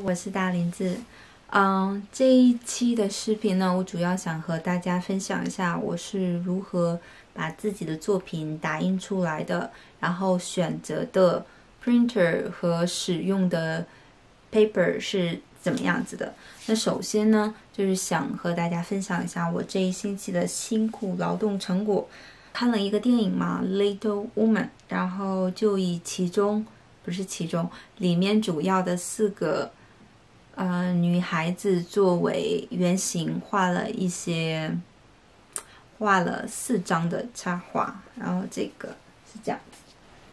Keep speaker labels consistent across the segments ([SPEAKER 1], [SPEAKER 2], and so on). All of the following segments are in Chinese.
[SPEAKER 1] 我是大林子。这一期的视频呢，我主要想和大家分享一下我是如何把自己的作品打印出来的，然后选择的 printer 和使用的 paper 是怎么样子的。那首先呢，就是想和大家分享一下我这一星期的辛苦劳动成果。看了一个电影嘛，《Little Woman》，然后就以里面主要的4个女孩子作为原型，画了4张的插画，然后这个是这样子。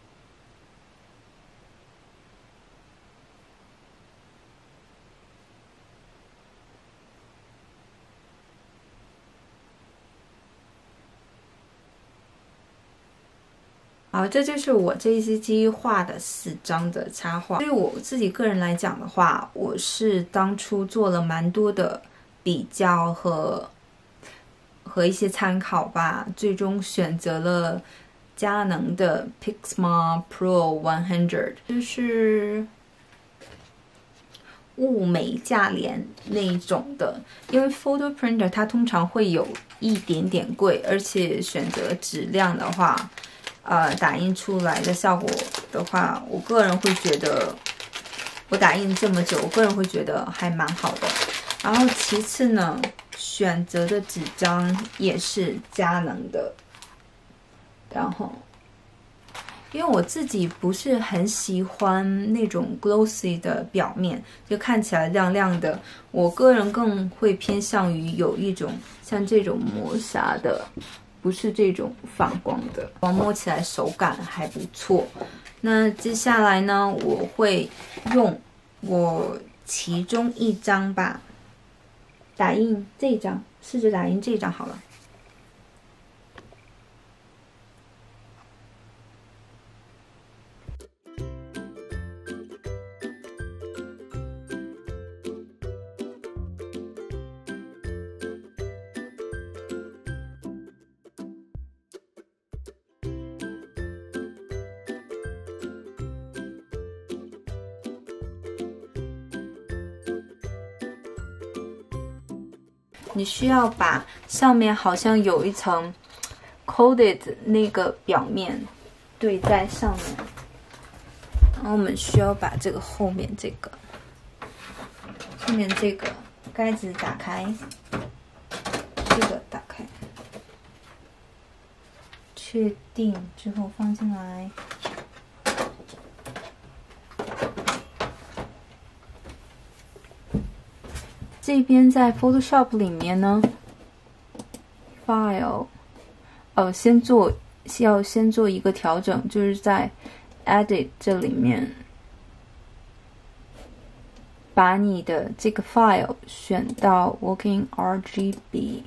[SPEAKER 1] 好，这就是我这一星期画的4张的插画。对我自己个人来讲的话，我是当初做了蛮多的比较和一些参考吧，最终选择了佳能的 Pixma Pro-100， 就是物美价廉那一种的。因为 photo printer 它通常会有一点点贵，而且选择质量的话，打印出来的效果的话，我个人会觉得，我打印这么久，我个人会觉得还蛮好的。然后其次呢，选择的纸张也是佳能的。然后，因为我自己不是很喜欢那种 glossy 的表面，就看起来亮亮的。我个人更会偏向于有一种像这种磨砂的。不是这种反光的，摸起来手感还不错。那接下来呢，我会用我其中一张吧，打印这张，试着打印这张好了。你需要把上面好像有一层 coated 那个表面对在上面，然后我们需要把这个后面这个盖子打开，这个打开，确定之后放进来。这边在 Photoshop 里面呢 ，File， 要先做一个调整，就是在 Edit 这里面，把你的这个 File 选到 Working RGB，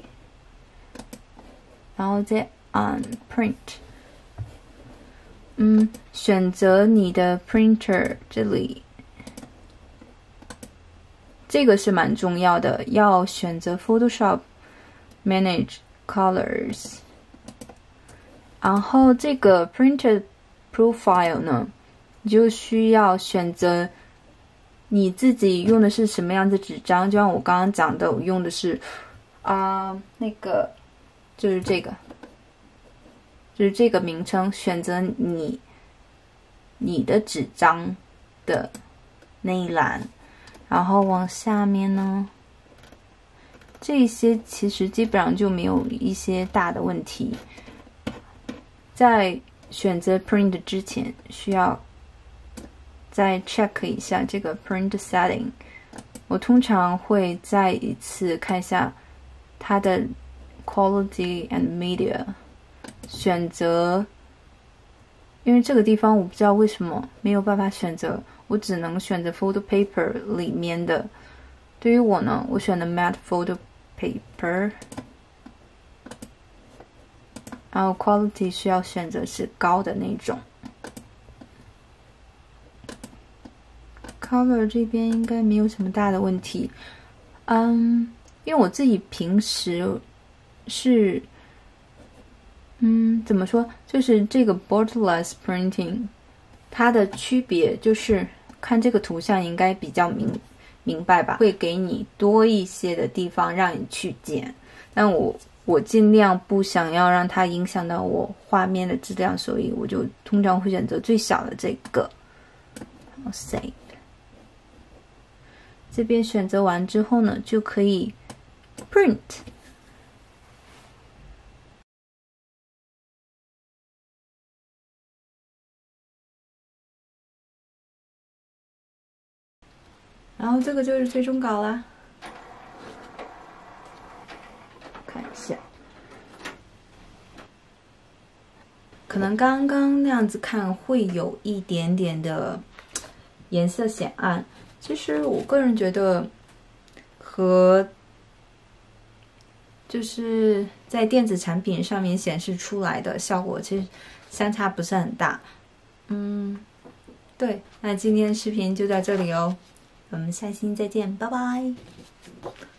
[SPEAKER 1] 然后再按 Print， 选择你的 Printer 这里。这个是蛮重要的，要选择 Photoshop Manage Colors。然后这个 Printer Profile 呢，你就需要选择你自己用的是什么样的纸张。就像我刚刚讲的，我用的是那个就是这个名称，选择你的纸张的那一栏。然后往下面呢，这些其实基本上就没有一些大的问题。在选择 print 之前，需要再 check 一下这个 print setting。我通常会再一次看一下它的 quality and media， 选择，因为这个地方我不知道为什么没有办法选择。我只能选择 photo paper 里面的。对于我呢，我选的 matte photo paper， 然后 quality 需要选择是高的那种。color 这边应该没有什么大的问题。因为我自己平时是，怎么说，就是这个 borderless printing， 它的区别就是看这个图像应该比较明明白吧？会给你多一些的地方让你去剪，但我尽量不想要让它影响到我画面的质量，所以我就通常会选择最小的这个。好 ，save。这边选择完之后呢，就可以 print。然后这个就是最终稿啦，看一下，可能刚刚那样子看会有一点点的颜色显暗，其实我个人觉得和就是在电子产品上面显示出来的效果其实相差不是很大。对，那今天的视频就到这里哦。我们下期再见，拜拜。